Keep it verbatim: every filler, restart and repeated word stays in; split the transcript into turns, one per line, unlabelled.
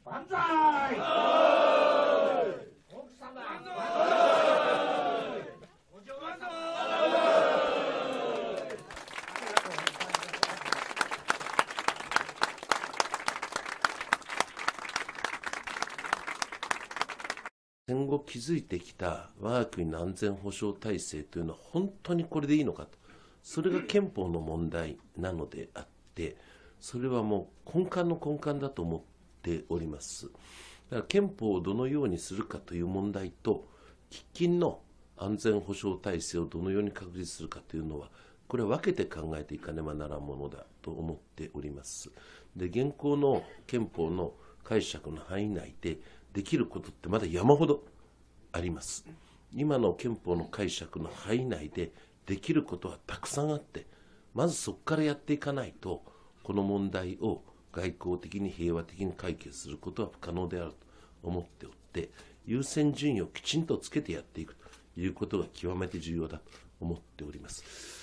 万歳。奥様。お嬢様。
戦後築いてきた我が国の安全保障体制というのは本当にこれでいいのかと、それが憲法の問題なのであって、それはもう根幹の根幹だと思っております。だから憲法をどのようにするかという問題と、喫緊の安全保障体制をどのように確立するかというのは、これは分けて考えていかねばならんものだと思っております。で、現行の憲法の解釈の範囲内でできることってまだ山ほどあります。今の憲法の解釈の範囲内でできることはたくさんあって、まずそこからやっていかないと、この問題を外交的に平和的に解決することは不可能であると思っておって、優先順位をきちんとつけてやっていくということが極めて重要だと思っております。